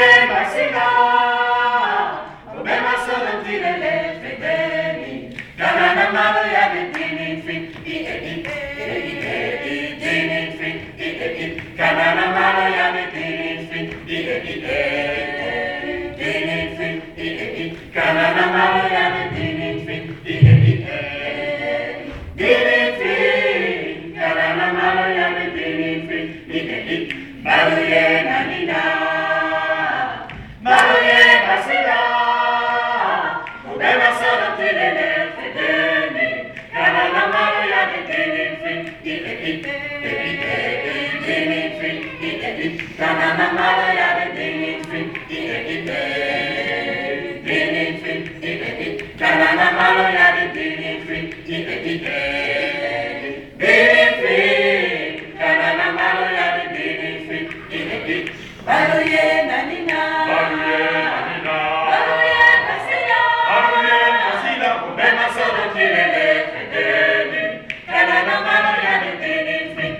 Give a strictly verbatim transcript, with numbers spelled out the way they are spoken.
basila, ubema solo tirele fedeni, kanana malo ya dini fin, i e i e i e i dini fin, i e i kanana malo ya dini fin, i e i e dini fin, i e i kanana malo ya dini fin, i e i e dini fin, kanana malo ya dini fin, i e i baluye nanina. Maluye basila, ubema solo tirele fedeni, kanana malo ya dini fin, i e i e i e dini fin, i e i kanana malo